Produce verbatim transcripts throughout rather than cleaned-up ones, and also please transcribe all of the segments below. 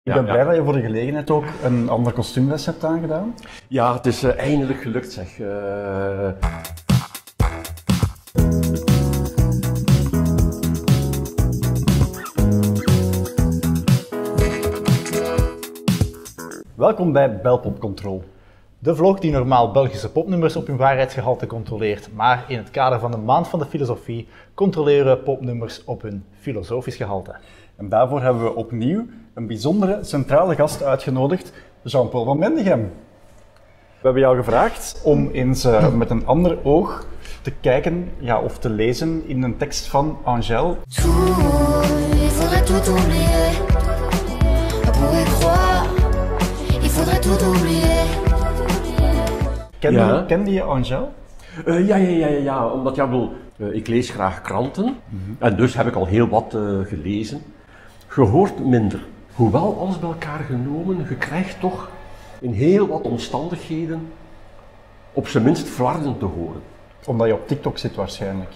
Ik ben ja, blij ja. dat je voor de gelegenheid ook een ander kostuumles hebt aangedaan. Ja, het is uh, eindelijk gelukt, zeg. Uh... Welkom bij Belpop Control. De vlog die normaal Belgische popnummers op hun waarheidsgehalte controleert, maar in het kader van de Maand van de Filosofie controleren we popnummers op hun filosofisch gehalte. En daarvoor hebben we opnieuw een bijzondere centrale gast uitgenodigd, Jean-Paul van Mendegem. We hebben jou gevraagd om eens uh, met een ander oog te kijken ja, of te lezen in een tekst van Angèle. Il faudrait tout oublier. Pour y croire, il faudrait tout oublier. Kende, Ja. kende je Angèle? Uh, ja, ja, ja, ja, ja, omdat ja, bedoel, uh, ik lees graag kranten mm-hmm. en dus heb ik al heel wat uh, gelezen. Gehoord minder. Hoewel alles bij elkaar genomen, je krijgt toch in heel wat omstandigheden op zijn minst flarden te horen. Omdat je op TikTok zit waarschijnlijk.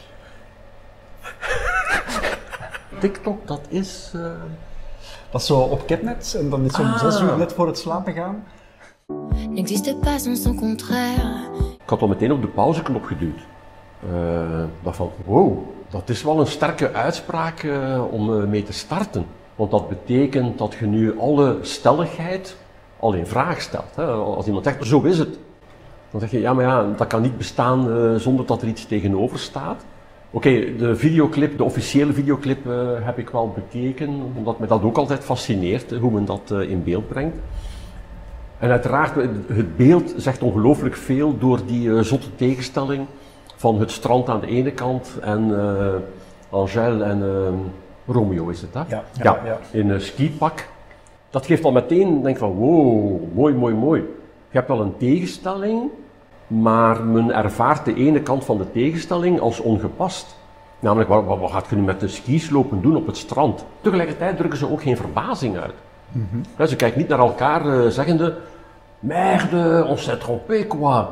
TikTok, dat is... Uh... Dat is zo op Ketnet en dan is het om Ah. zes uur net voor het slapen gaan. N'existe pas sans son contraire. Ik had al meteen op de pauzeknop geduwd. Uh, dat van, wow, dat is wel een sterke uitspraak uh, om uh, mee te starten. Want dat betekent dat je nu alle stelligheid al in vraag stelt. Hè? Als iemand zegt, zo is het. Dan zeg je, ja maar ja, dat kan niet bestaan uh, zonder dat er iets tegenover staat. Oké, okay, de videoclip, de officiële videoclip uh, heb ik wel bekeken, omdat me dat ook altijd fascineert, hoe men dat uh, in beeld brengt. En uiteraard, het beeld zegt ongelooflijk veel door die uh, zotte tegenstelling van het strand aan de ene kant en uh, Angèle en uh, Romeo is het, hè? Ja, ja, ja, ja. in een skipak. Dat geeft al meteen, denk van wow, mooi, mooi, mooi. Je hebt wel een tegenstelling, maar men ervaart de ene kant van de tegenstelling als ongepast. Namelijk, wat, wat, wat gaat je nu met de skislopen doen op het strand? Tegelijkertijd drukken ze ook geen verbazing uit. Mm-hmm. Ja, ze kijken niet naar elkaar uh, zeggende, merde, on s'est trompé quoi.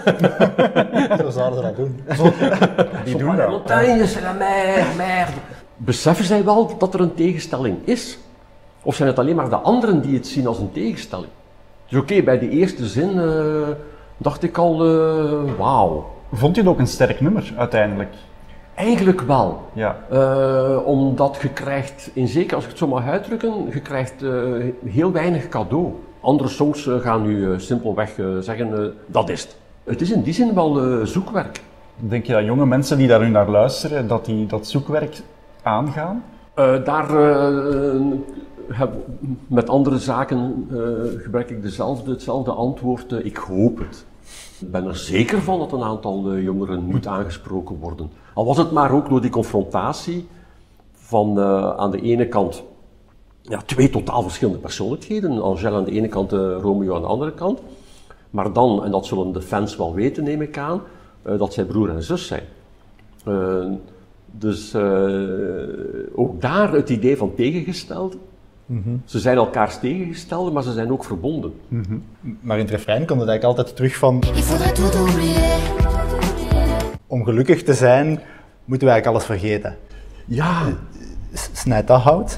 Zo zouden ze dat doen. Die doen dat. Montagne, c'est la mer, merde. Beseffen zij wel dat er een tegenstelling is? Of zijn het alleen maar de anderen die het zien als een tegenstelling? Dus oké, okay, bij die eerste zin uh, dacht ik al, uh, wauw. Vond je het ook een sterk nummer uiteindelijk? Eigenlijk wel. Ja. Uh, omdat je krijgt, in zeker als ik het zo mag uitdrukken, je krijgt uh, heel weinig cadeau. Andere songs uh, gaan nu uh, simpelweg uh, zeggen, uh, dat is het. Het is in die zin wel uh, zoekwerk. Denk je dat jonge mensen die daar nu naar luisteren, dat die dat zoekwerk aangaan? Uh, daar uh, heb, met andere zaken uh, gebruik ik dezelfde, hetzelfde antwoord. Uh, ik hoop het. Ik ben er zeker van dat een aantal uh, jongeren moet aangesproken worden. Al was het maar ook door die confrontatie van uh, aan de ene kant ja, twee totaal verschillende persoonlijkheden. Angèle aan de ene kant, uh, Romeo aan de andere kant. Maar dan, en dat zullen de fans wel weten, neem ik aan, uh, dat zij broer en zus zijn. Uh, dus uh, ook daar het idee van tegengesteld. Mm-hmm. Ze zijn elkaars tegengestelde, maar ze zijn ook verbonden. Mm-hmm. Maar in het refrein komt het eigenlijk altijd terug van... Il faudrait tout oublier. Om gelukkig te zijn, moeten we eigenlijk alles vergeten. Ja. Snijdt dat hout?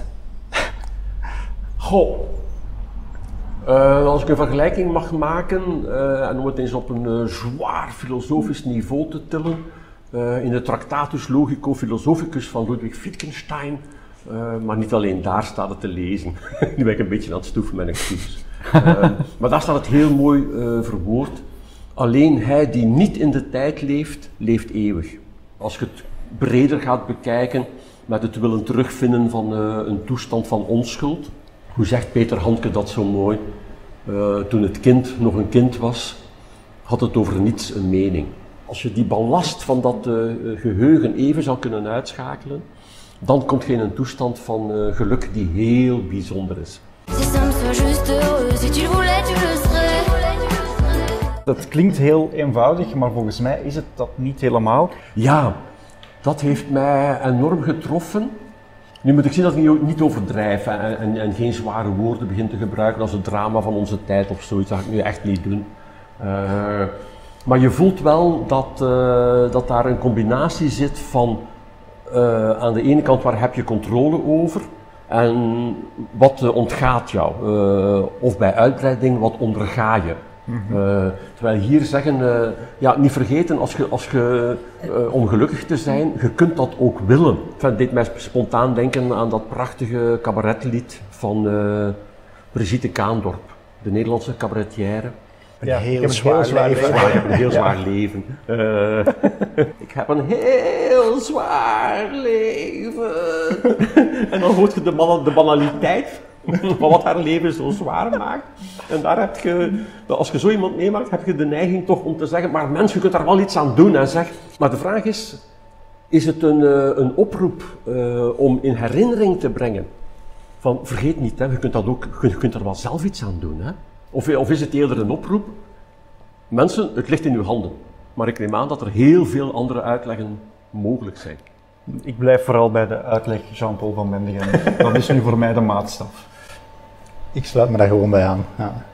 Goh. Uh, als ik een vergelijking mag maken, uh, en om het eens op een uh, zwaar filosofisch niveau te tillen, uh, in de Tractatus Logico Philosophicus van Ludwig Wittgenstein, uh, maar niet alleen daar staat het te lezen. Nu ben ik een beetje aan het stoeven, mijn excuses. Uh, maar daar staat het heel mooi uh, verwoord. Alleen hij die niet in de tijd leeft, leeft eeuwig. Als je het breder gaat bekijken, met het willen terugvinden van uh, een toestand van onschuld. Hoe zegt Peter Handke dat zo mooi? Uh, toen het kind nog een kind was, had het over niets een mening. Als je die ballast van dat uh, geheugen even zou kunnen uitschakelen, dan komt je in een toestand van uh, geluk die heel bijzonder is. Si ça me soit juste heureux, si tu le voulais, tu le serais. Dat klinkt heel eenvoudig, maar volgens mij is het dat niet helemaal. Ja, dat heeft mij enorm getroffen. Nu moet ik zien dat ik niet, niet overdrijf en, en, en geen zware woorden begin te gebruiken als het drama van onze tijd of zoiets. Dat ga ik nu echt niet doen. Uh, maar je voelt wel dat, uh, dat daar een combinatie zit van uh, aan de ene kant waar heb je controle over, En wat uh, ontgaat jou? Uh, of bij uitbreiding, wat onderga je? Mm-hmm. uh, terwijl hier zeggen, uh, ja, niet vergeten, als je, als je uh, ongelukkig te zijn, je kunt dat ook willen. Het deed mij spontaan denken aan dat prachtige cabaretlied van uh, Brigitte Kaandorp, de Nederlandse cabaretière. Een ja, heel, zwaar heel zwaar leven. leven. Ik heb een heel zwaar ja. leven. Uh, ik heb een heel zwaar leven. En dan hoort je de, de banaliteit van wat haar leven zo zwaar maakt. En daar heb je, als je zo iemand meemaakt, heb je de neiging toch om te zeggen, maar mens, je kunt daar wel iets aan doen. En zeg, maar de vraag is, is het een, een oproep uh, om in herinnering te brengen? Van, vergeet niet, hè, je kunt dat ook, je kunt er wel zelf iets aan doen. Hè? Of, of is het eerder een oproep? Mensen, het ligt in uw handen. Maar ik neem aan dat er heel veel andere uitleggen mogelijk zijn. Ik blijf vooral bij de uitleg Jean-Paul van Mendegem. Dat is nu voor mij de maatstaf. Ik sluit me daar gewoon bij aan. Ja.